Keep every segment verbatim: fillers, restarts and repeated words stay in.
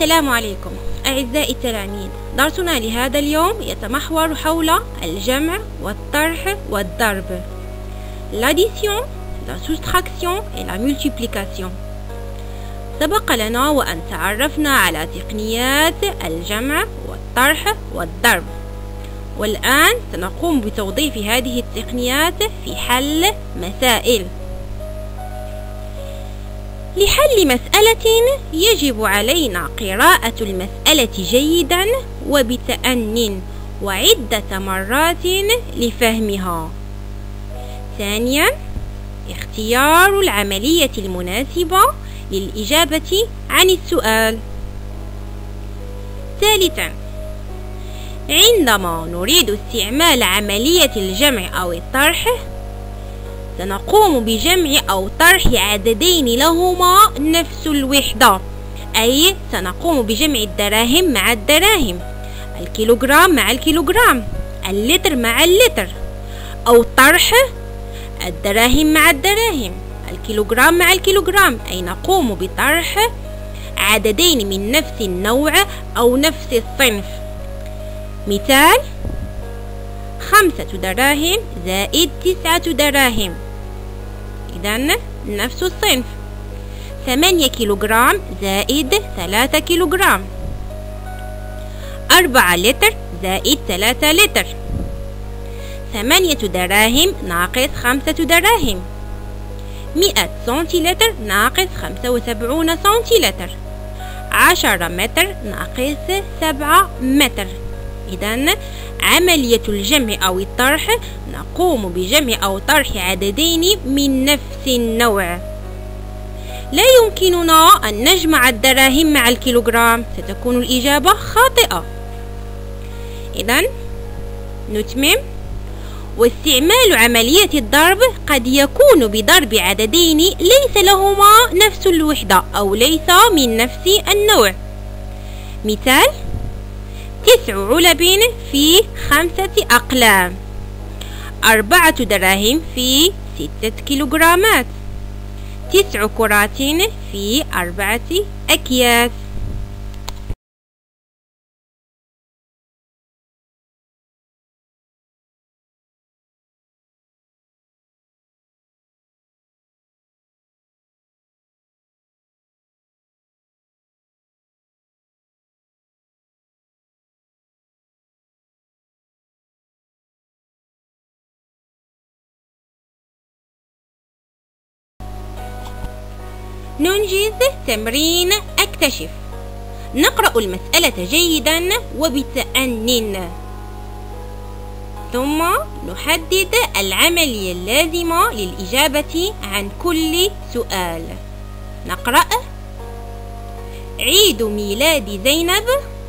السلام عليكم أعزائي التلاميذ. درسنا لهذا اليوم يتمحور حول الجمع والطرح والضرب. L'addition, la soustraction et la multiplication. سبق لنا وأن تعرفنا على تقنيات الجمع والطرح والضرب، والآن سنقوم بتوظيف هذه التقنيات في حل مسائل. لحل مسألة يجب علينا قراءة المسألة جيدا وبتأن وعدة مرات لفهمها. ثانيا، اختيار العملية المناسبة للإجابة عن السؤال. ثالثا، عندما نريد استعمال عملية الجمع أو الطرح سنقوم بجمع أو طرح عددين لهما نفس الوحدة، أي سنقوم بجمع الدراهم مع الدراهم، الكيلوغرام مع الكيلوغرام، اللتر مع اللتر، أو طرح الدراهم مع الدراهم، الكيلوغرام مع الكيلوغرام، أي نقوم بطرح عددين من نفس النوع أو نفس الصنف. مثال: خمسة دراهم زائد تسعة دراهم، إذن نفس الصنف. ثمانية كيلوغرام زائد ثلاثة كيلوغرام، أربعة لتر زائد ثلاثة لتر، ثمانية دراهم ناقص خمسة دراهم، مئة سنتيلتر ناقص خمسة وسبعون سنتيلتر، عشرة متر ناقص سبعة متر. إذن عملية الجمع أو الطرح نقوم بجمع أو طرح عددين من نفس النوع. لا يمكننا أن نجمع الدراهم مع الكيلوغرام، ستكون الإجابة خاطئة. إذن نتمم. واستعمال عملية الضرب قد يكون بضرب عددين ليس لهما نفس الوحدة أو ليس من نفس النوع. مثال: تسع علب في خمسة أقلام، أربعة دراهم في ستة كيلوغرامات، تسع كرات في أربعة أكياس. ننجز تمرين اكتشف. نقرأ المسألة جيدا وبتأنٍ، ثم نحدد العملية اللازمة للإجابة عن كل سؤال. نقرأ: عيد ميلاد زينب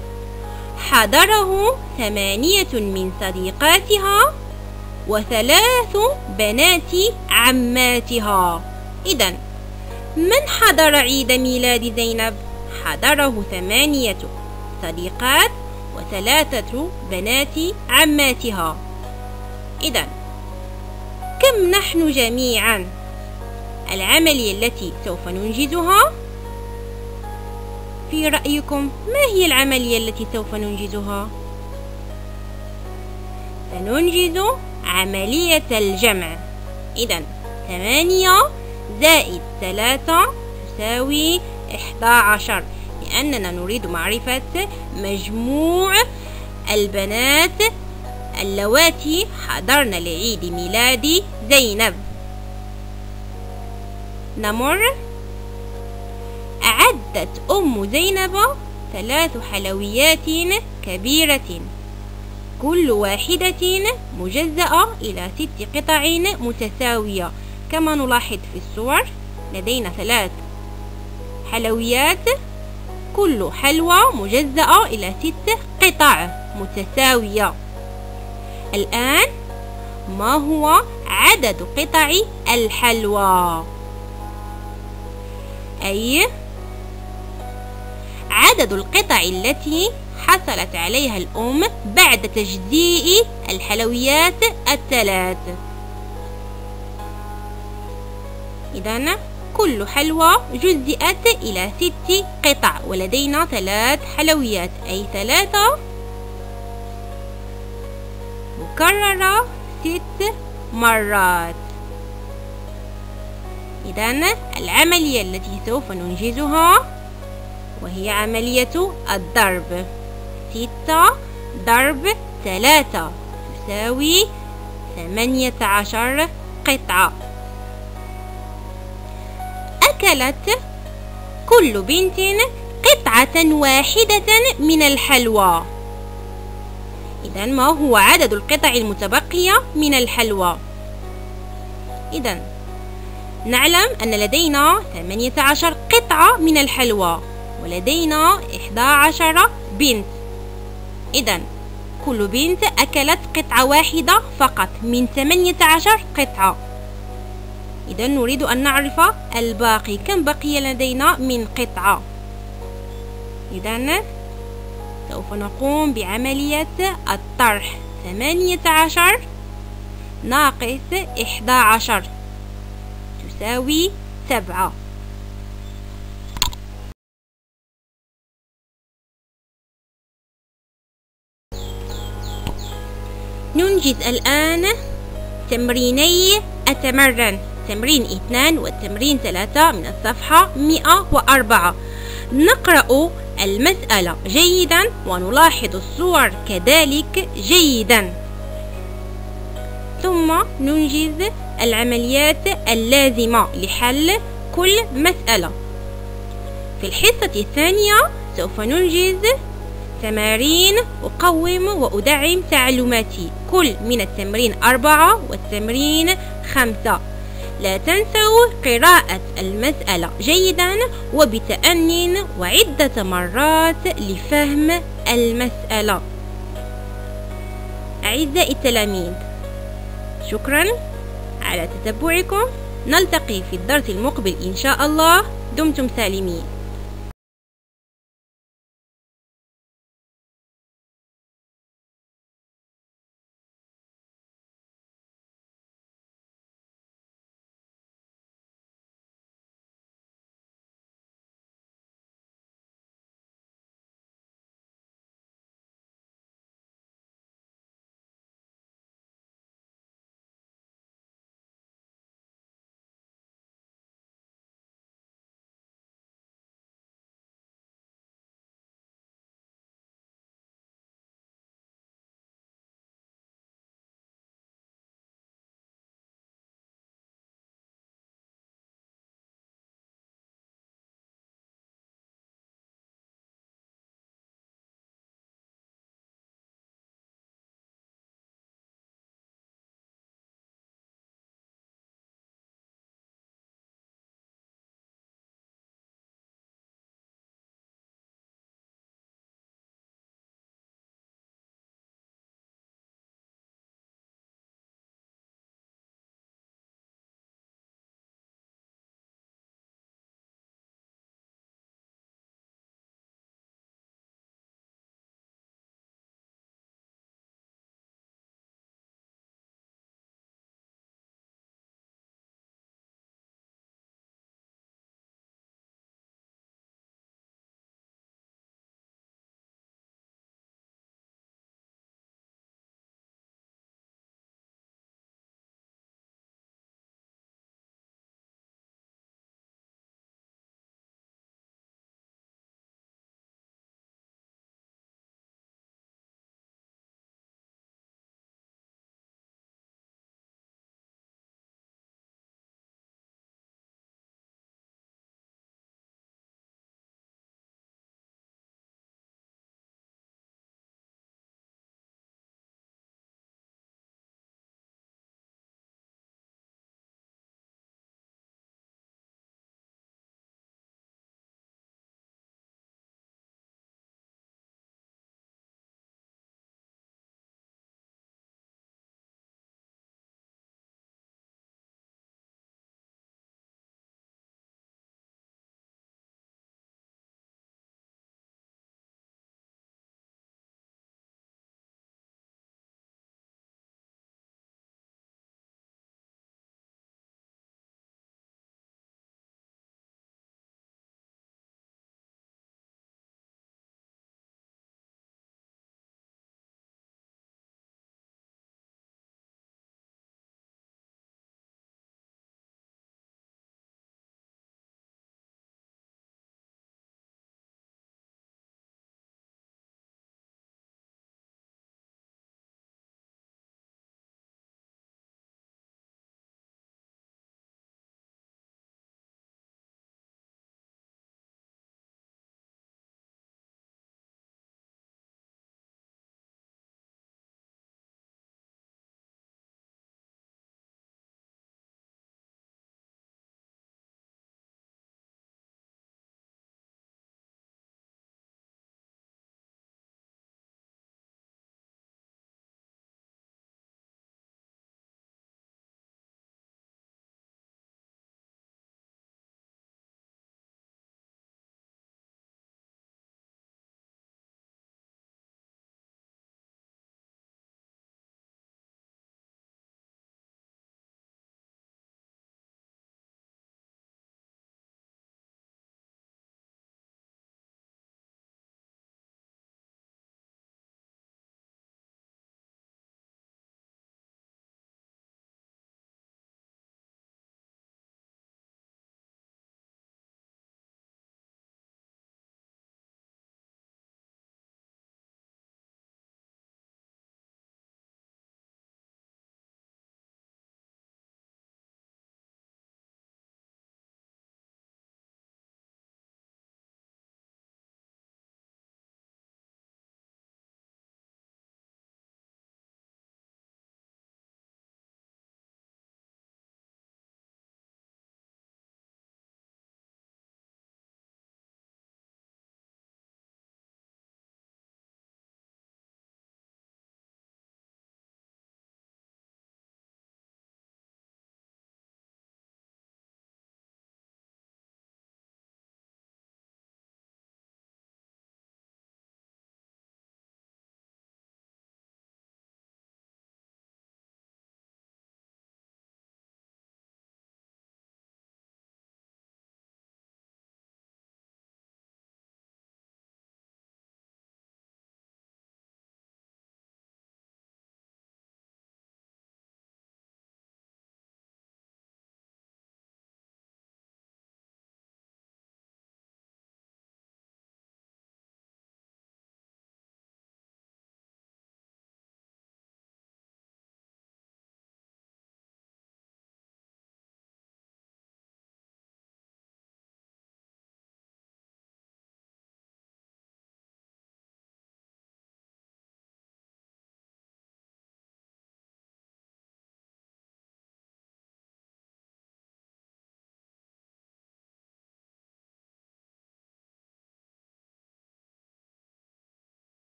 حضره ثمانية من صديقاتها وثلاث بنات عماتها. إذن من حضر عيد ميلاد زينب؟ حضره ثمانية صديقات وثلاثة بنات عماتها. إذن كم نحن جميعا؟ العملية التي سوف ننجزها، في رأيكم ما هي العملية التي سوف ننجزها؟ سننجز عملية الجمع. إذن ثمانية زائد ثلاثة تساوي إحدى عشر، لأننا نريد معرفة مجموع البنات اللواتي حضرن لعيد ميلاد زينب. نمر. أعدت أم زينب ثلاث حلويات كبيرة، كل واحدة مجزأة إلى ست قطع متساوية. كما نلاحظ في الصور لدينا ثلاث حلويات، كل حلوى مجزأة إلى ست قطع متساوية. الآن ما هو عدد قطع الحلوى؟ أي عدد القطع التي حصلت عليها الأم بعد تجزيء الحلويات الثلاث. إذن كل حلوى جزئت إلى ست قطع، ولدينا ثلاث حلويات، أي ثلاثة مكررة ست مرات. إذن العملية التي سوف ننجزها وهي عملية الضرب. ستة ضرب ثلاثة تساوي ثمانية عشر قطعة. أكلت كل بنت قطعة واحدة من الحلوى. إذن ما هو عدد القطع المتبقية من الحلوى؟ إذن نعلم أن لدينا ثمانية عشر قطعة من الحلوى، ولدينا إحدى عشر بنت. إذن كل بنت أكلت قطعة واحدة فقط من ثمانية عشر قطعة. إذن نريد أن نعرف الباقي، كم بقي لدينا من قطعة. إذن سوف نقوم بعملية الطرح. ثمانية عشر ناقص إحدى عشر تساوي سبعة. ننجز الآن تمريني أتمرن، تمرين اثنان والتمرين ثلاثة من الصفحة مئة وأربعة. نقرأ المسألة جيدا ونلاحظ الصور كذلك جيدا، ثم ننجز العمليات اللازمة لحل كل مسألة. في الحصة الثانية سوف ننجز تمارين أقوم وأدعم تعلماتي، كل من التمرين أربعة والتمرين خمسة. لا تنسوا قراءة المسألة جيدا وبتأنٍ وعدة مرات لفهم المسألة. أعزائي التلاميذ، شكرا على تتبعكم. نلتقي في الدرس المقبل إن شاء الله. دمتم سالمين.